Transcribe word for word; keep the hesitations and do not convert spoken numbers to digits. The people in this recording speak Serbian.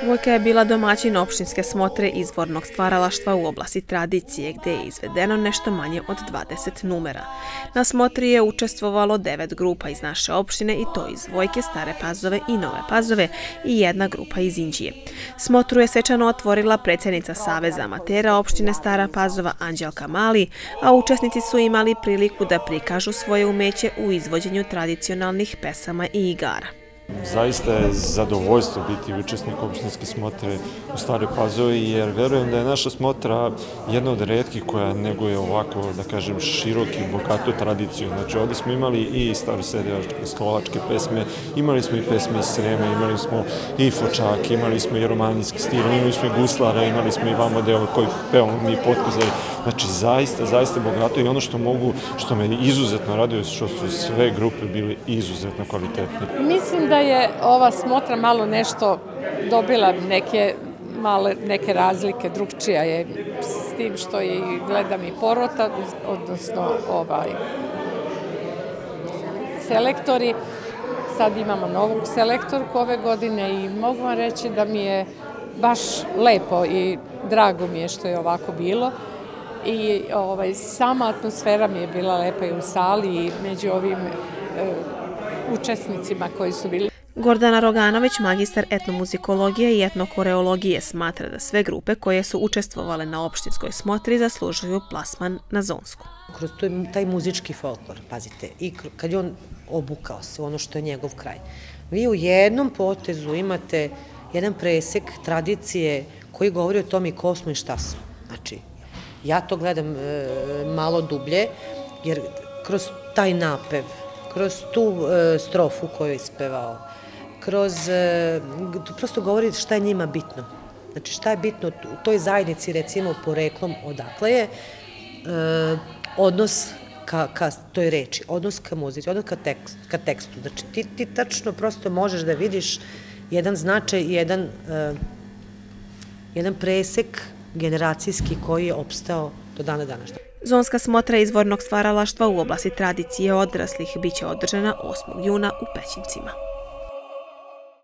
Vojka je bila domaćin opštinske smotre izvornog stvaralaštva u oblasti tradicije, gde je izvedeno nešto manje od dvadeset numera. Na smotri je učestvovalo devet grupa iz naše opštine i to iz Vojke, Stare Pazove i Nove Pazove i jedna grupa iz Inđije. Smotru je svečano otvorila predsjednica Saveza amatera opštine Stara Pazova Anđelka Mali, a učesnici su imali priliku da prikažu svoje umeće u izvođenju tradicionalnih pesama i igara. Zaista je zadovoljstvo biti učesnik opštinske smotre u Staroj Pazovi, jer verujem da je naša smotra jedna od retkih koja neguje ovako, da kažem, široki, bogatu tradiciju. Znači, ovdje smo imali i starosedilačke, slovačke pesme, imali smo i pesme iz Srema, imali smo i fočake, imali smo i romanijski stil, imali smo i guslara, imali smo i vamo deo koji pevamo mi potkazali. Znači, zaista, zaista bogato i ono što mogu, što me izuzetno raduje, što su sve grupe bili izuzetno kvalitetne. Mislim da je ova smotra malo nešto dobila neke male neke razlike, drugčija je s tim što je gledam i porota, odnosno ovaj selektori. Sad imamo novu selektorku ove godine i mogu vam reći da mi je baš lepo i drago mi je što je ovako bilo. I ovaj, sama atmosfera mi je bila lepa i u sali i među ovim e, učesnicima koji su bili. Gordana Roganović, magistar etnomuzikologije i etnokoreologije, smatra da sve grupe koje su učestvovale na opštinskoj smotri zaslužuju plasman na Zonsku. Kroz taj muzički folklor, pazite, i kad je on obukao se, ono što je njegov kraj, vi u jednom potezu imate jedan presek tradicije koji govori o tome ko smo i šta smo. Znači, ja to gledam e, malo dublje, jer kroz taj napev, kroz tu e, strofu koju je ispevao, kroz, e, prosto govori šta je njima bitno. Znači, šta je bitno u toj zajednici, recimo, poreklom odakle je, e, odnos ka, ka toj reči, odnos ka muzici, odnos ka, tekst, ka tekstu. Znači, ti, ti tačno prosto možeš da vidiš jedan značaj i jedan, e, jedan presek generacijski koji je opstao do dana današnjeg. Zonska smotra izvornog stvaralaštva u oblasti tradicije odraslih biće održana osmog juna u Pećincima.